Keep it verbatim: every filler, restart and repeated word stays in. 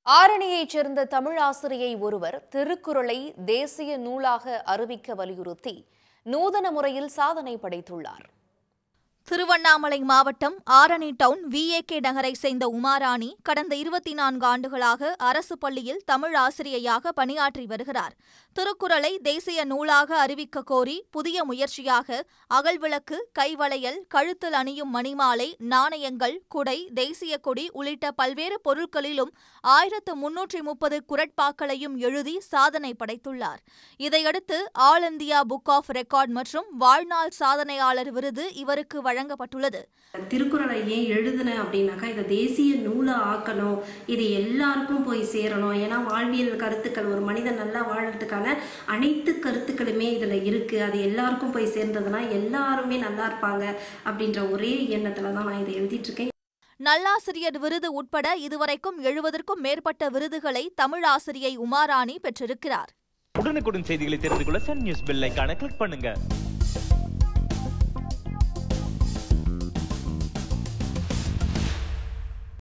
ஆரணியைச் சேர்ந்த தமிழ் ஆசிரியை ஒருவர் திருக்குறளை தேசிய நூலாக அறிவிக்க வலியுறுத்தி நூதன முறையில் சாதனை படைத்துள்ளார். திருவண்ணாமலை மாவட்டம் Arani town V A K நகரை சேர்ந்த உமாராணி கடந்த இருபத்தி நான்கு ஆண்டுகளாக அரசு பள்ளியில் தமிழ் ஆசிரியையாக பணியாற்றி வருகிறார். திருக்குறளை தேசிய நூலாக அறிவிக்க கோரி புதிய முயற்சியாக அகல்விளக்கு, கைவளையல், கழுத்தில் அணியும் மணிமாலை, நாணயங்கள், குடை, தேசிய கொடி உள்ளிட்ட பல்வேறு பொருட்களிலும் ஆயிரத்து முன்னூற்றி முப்பது குரட்பாக்களையும் எழுதி சாதனை படைத்துள்ளார். இதையடுத்து all India book of record மற்றும் வாழ்நாள் சாதனையாளர் விருது இவருக்கு வழங்கப்பட்டுள்ளது. திருக்குறளை ஏன் எழுதுன அப்படின்னாக்கா, இதை தேசிய நூலை ஆக்கணும், இது எல்லாருக்கும் போய் சேரணும். ஏன்னா வாழ்வியல் கருத்துக்கள், ஒரு மனிதன் நல்லா வாழறதுக்கான அனைத்து கருத்துக்களுமே இதுல இருக்கு. அது எல்லாருக்கும் போய் சேர்ந்ததுன்னா எல்லாருமே நல்லா இருப்பாங்க அப்படின்ற ஒரே எண்ணத்துல தான் நான் இதை எழுதிட்டு இருக்கேன். நல்லாசிரியர் விருது உட்பட இதுவரைக்கும் எழுபதற்கும் மேற்பட்ட விருதுகளை தமிழ் ஆசிரியை உமாராணி பெற்றிருக்கிறார். உடனுக்குடன் செய்திகளை தெரிந்து கொள்ள சன் நியூஸ் பெல் ஐகானை கிளிக் பண்ணுங்க.